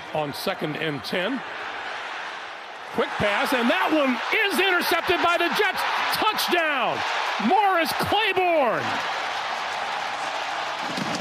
on 2nd and 10. Quick pass, and that one is intercepted by the Jets. Touchdown, Morris Claiborne.